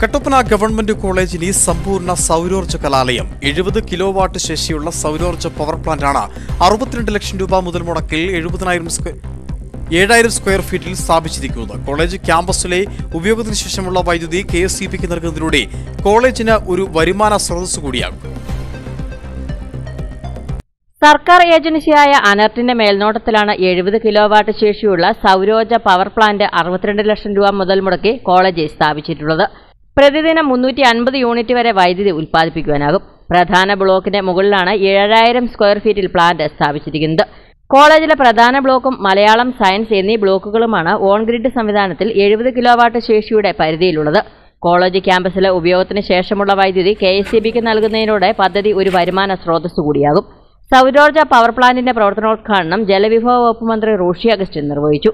Kattappana government കോളേജിൽ സമ്പൂർണ്ണ സൗരോർജ്ജ കലാലയം 70 കിലോവാട്ട് ശേഷിയുള്ള സൗരോർജ്ജ പവർ പ്ലാന്റാണ് 62 ലക്ഷം രൂപ മുതൽ മുടക്കിൽ 7,000 സ്ക്വയർ ഫീറ്റിൽ സ്ഥാപിച്ചിരിക്കുന്നത്. കോളേജ് ക്യാമ്പസിലെ ഉപയോഗത്തിന് ശേഷമുള്ള വൈദ്യുതി KSEBക്ക് നൽകുന്നതിലൂടെ കോളേജിന് ഒരു വരുമാന സ്രോതസ് കൂടിയാകും. സർക്കാർ ഏജൻസിയായ അനർട്ടിന്റെ മേൽനോട്ടത്തിലാണ് 70 കിലോവാട്ട് ശേഷിയുള്ള സൗരോർജ്ജ പവർ പ്ലാന്റ് 62 ലക്ഷം രൂപ മുതൽ മുടക്കി കോളേജിൽ സ്ഥാപിച്ചിട്ടുള്ളത്. പ്രതിദിനം 350 യൂണിറ്റ് വരെ വൈദ്യുതി ഉൽപ്പാദിപ്പിക്കുവാനാകും. പ്രധാന ബ്ലോക്കിന് മുകളിലാണ് 7,000 സ്ക്വയർ ഫീറ്റിൽ പ്ലാന്റ് സ്ഥാപിച്ചിരിക്കുന്നത്. കോളേജിലെ പ്രധാന ബ്ലോക്കും മലയാളം, സയൻസ് എന്നീ ബ്ലോക്കുകളുമാണ് ഓൺ ഗ്രിഡ് സംവിധാനത്തിൽ 70 കിലോവാട്ട് ശേഷിയുടെ പരിധിയിലുള്ളത്. കോളേജ് ക്യാമ്പസിലെ ഉപയോഗത്തിന് ശേഷമുള്ള വൈദ്യുതി KSEBക്ക് നൽകുന്നതിലൂടെ പദ്ധതി ഒരു വരുമാന സ്രോതസ് കൂടിയാകും. സൗരോർജ്ജ പവർ പ്ലാന്റിന്റെ പ്രവർത്തനോദ്ഘാടനം ജലവിഭവ വകുപ്പ് മന്ത്രി റോഷി അഗസ്റ്റിൻ നിർവഹിച്ചു.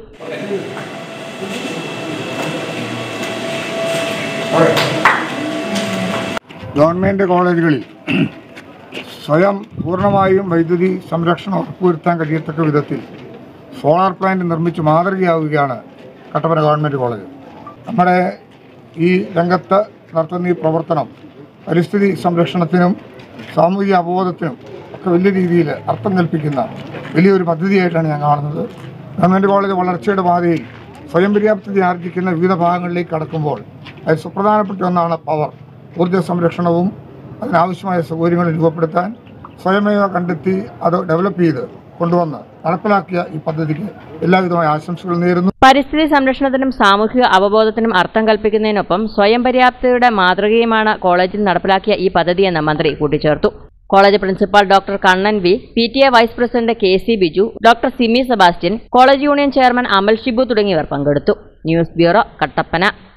ഗവൺമെന്റ് കോളേജുകളിൽ സ്വയം പൂർണ്ണമായും വൈദ്യുതി സംരക്ഷണം ഉറപ്പുവരുത്താൻ കഴിയത്തക്ക വിധത്തിൽ സോളാർ പ്ലാന്റ് നിർമ്മിച്ച് മാതൃകയാവുകയാണ് കട്ടപ്പന ഗവൺമെന്റ് കോളേജ്. നമ്മുടെ ഈ രംഗത്ത് നടത്തുന്ന ഈ പ്രവർത്തനം പരിസ്ഥിതി സംരക്ഷണത്തിനും സാമൂഹിക അവബോധത്തിനും ഒക്കെ വലിയ രീതിയിൽ അർത്ഥം കൽപ്പിക്കുന്ന വലിയൊരു പദ്ധതിയായിട്ടാണ് ഞാൻ കാണുന്നത്. ഗവൺമെൻറ് കോളേജ് വളർച്ചയുടെ പാതയിൽ സ്വയം പര്യാപ്തത ആർജിക്കുന്ന വിവിധ ഭാഗങ്ങളിലേക്ക് കടക്കുമ്പോൾ അതിൽ സുപ്രധാനപ്പെട്ട ഒന്നാണ് പവർ. ഊർജ്ജ സംരക്ഷണവും അതിനാവശ്യമായ സൗകര്യങ്ങൾ രൂപപ്പെടുത്താൻ സ്വയമേവ കണ്ടെത്തി അത് ഡെവലപ്പ് ചെയ്ത് കൊണ്ടുവന്ന് നടപ്പിലാക്കിയ ഈ പദ്ധതിക്ക് എല്ലാവിധമായ ആശംസകൾ നേരുന്നു. പരിസ്ഥിതി സംരക്ഷണത്തിനും സാമൂഹിക അവബോധത്തിനും അർത്ഥം കൽപ്പിക്കുന്നതിനൊപ്പം സ്വയം പര്യാപ്തതയുടെ മാതൃകയുമാണ് കോളേജിൽ നടപ്പിലാക്കിയ ഈ പദ്ധതിയെന്ന് മന്ത്രി കൂട്ടിച്ചേർത്തു. College principal doctor Kannan V, PTA vice president KC Biju, doctor Simi Sebastian, college union chairman Amal Shibu തുടങ്ങിയവർ പങ്കെടുത്തു. News bureau, Kattappana.